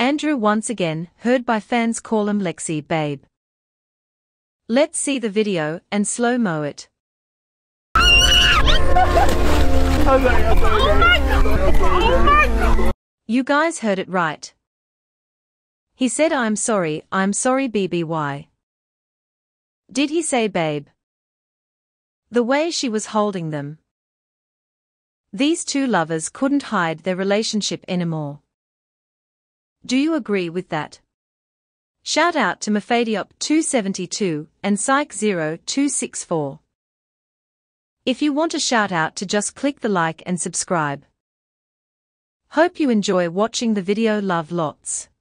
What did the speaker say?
Andrew once again, heard by fans call him Lexi babe. Let's see the video and slow-mo it. You guys heard it right. He said I'm sorry BBY. Did he say babe? The way she was holding them. These two lovers couldn't hide their relationship anymore. Do you agree with that? Shout out to Mafadiop272 and Psych0264. If you want a shout out to just click the like and subscribe. Hope you enjoy watching the video. Love lots.